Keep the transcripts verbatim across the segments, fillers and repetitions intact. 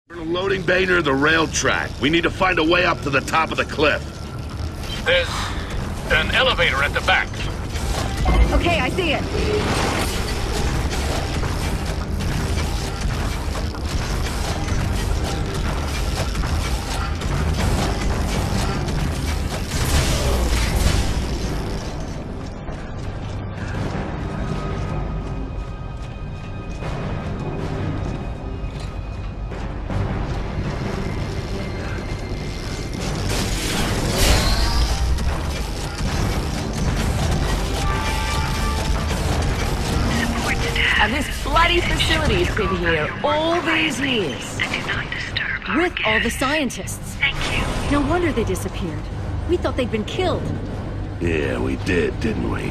We're in a loading bay near the rail track. We need to find a way up to the top of the cliff. There's an elevator at the back. Okay, I see it. And this bloody facility's been here all these years. And do not disturb our With all the guests. scientists. Thank you. No wonder they disappeared. We thought they'd been killed. Yeah, we did, didn't we?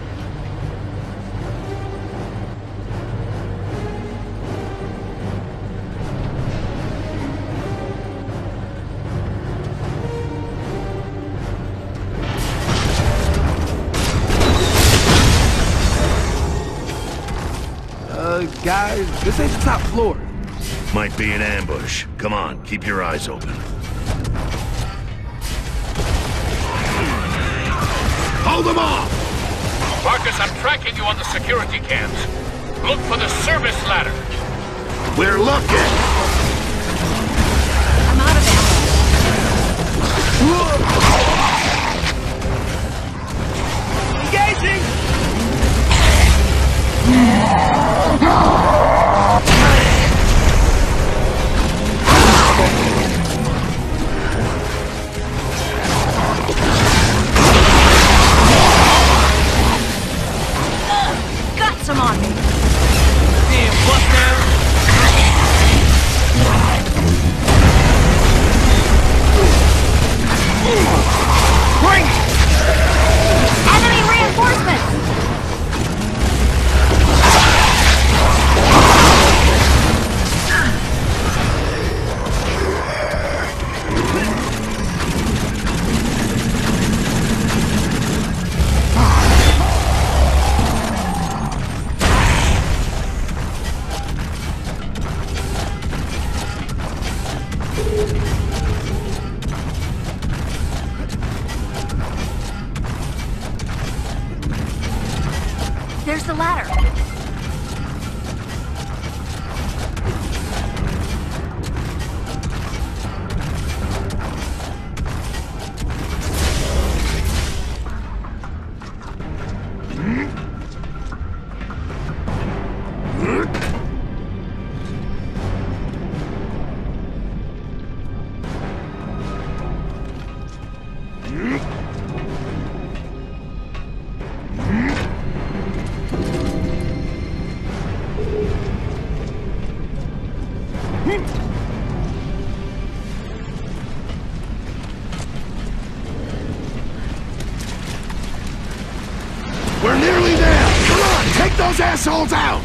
Uh, guys, this ain't the top floor. Might be an ambush. Come on, keep your eyes open. Hold them off! Marcus, I'm tracking you on the security cams. Look for the service ladder. We're looking! I'm out of ammo. Engaging! Got some on me. Damn, bust down! Bring it! Enemy reinforcements! There's the ladder. We're nearly there! Come on, take those assholes out!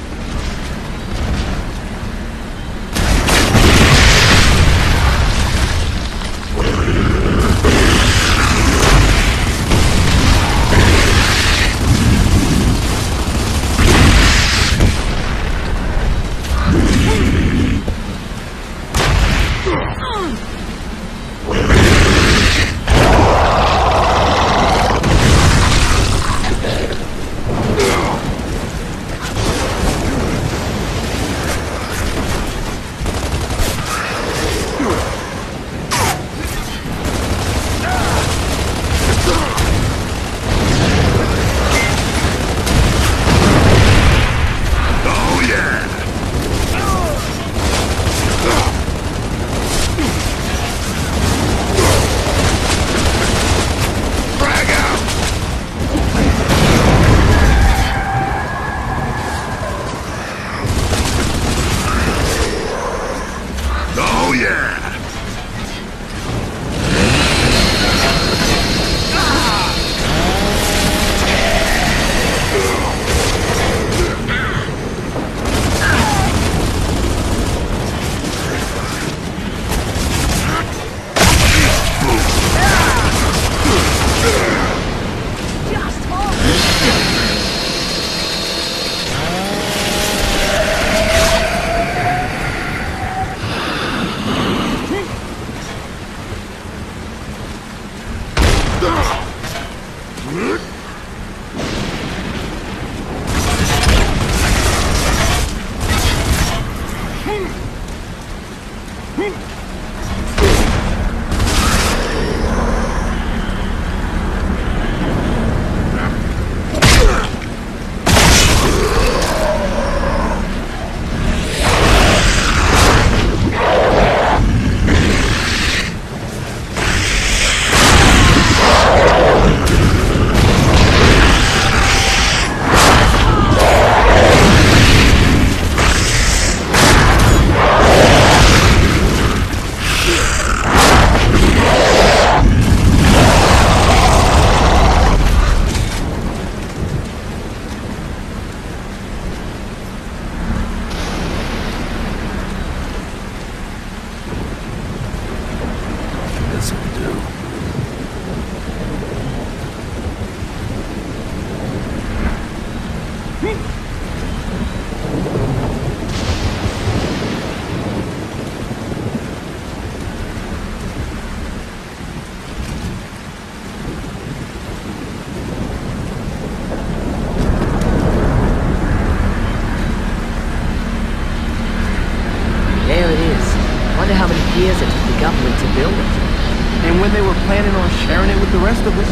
There it is. Wonder how many years it took the government to build it. And when they were planning on sharing it with the rest of us.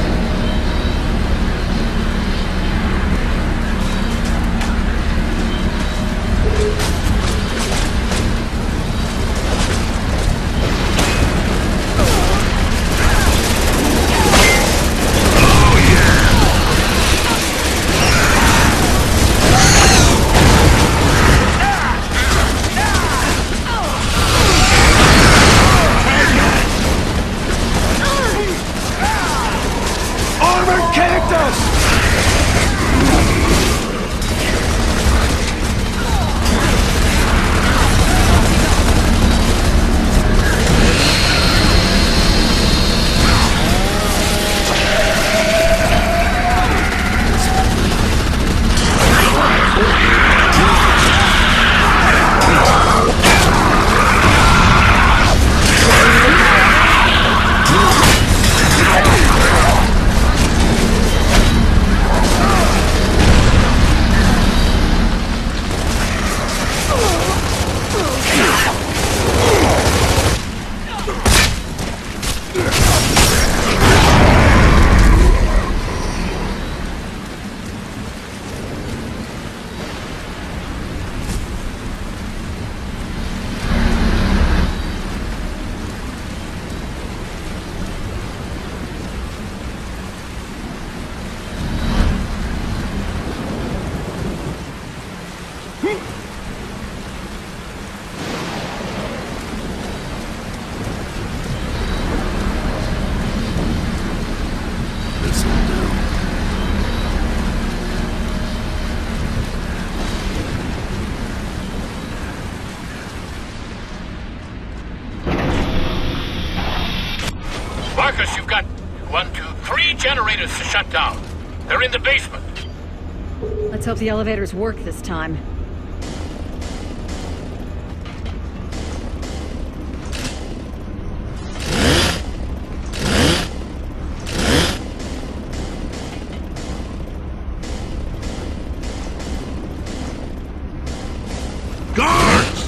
Armored cactus! Marcus, you've got one, two, three generators to shut down. They're in the basement. Let's hope the elevators work this time. Guards!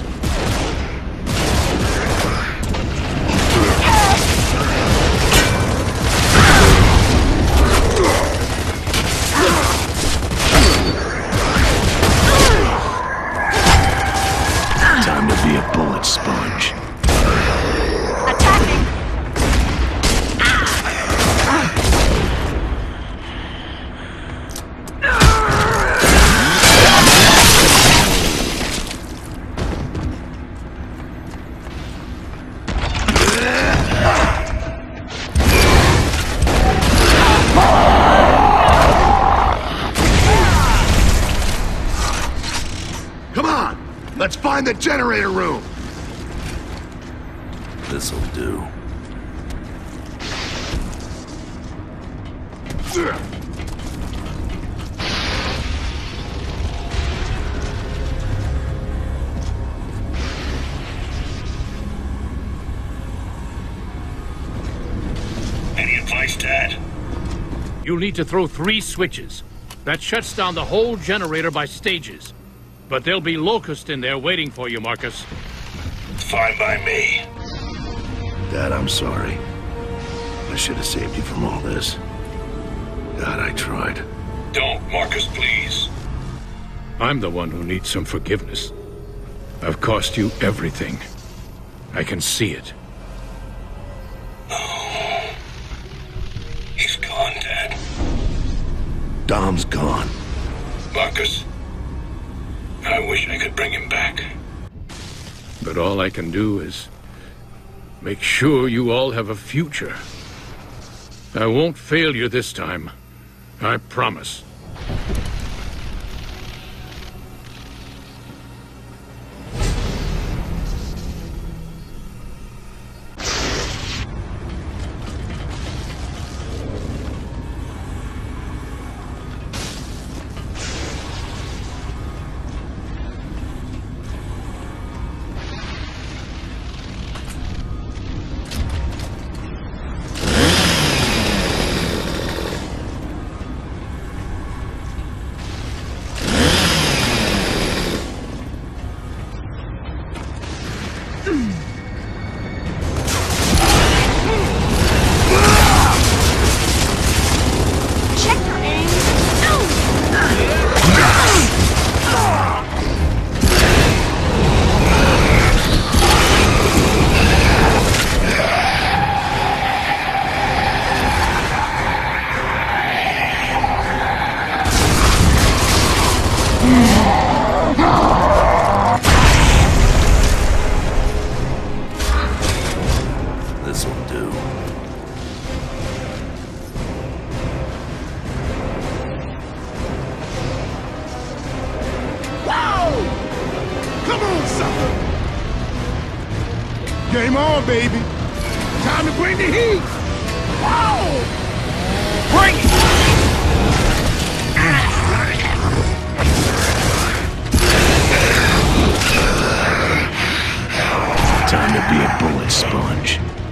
Time to be a bullet sponge. Attacking! Come on! Let's find the generator room! This'll do. Any advice, Dad? You'll need to throw three switches. That shuts down the whole generator by stages. But there'll be locusts in there waiting for you, Marcus. fine by me. Dad, I'm sorry. I should have saved you from all this. God, I tried. Don't, Marcus, please. I'm the one who needs some forgiveness. I've cost you everything. I can see it. Oh. He's gone, Dad. Dom's gone. Marcus, I wish I could bring him back. But all I can do is make sure you all have a future. I won't fail you this time. I promise. This'll do. Wow! Come on, sucker! Game on, baby. Time to bring the heat. Wow! Bring it! Time to be a bullet sponge.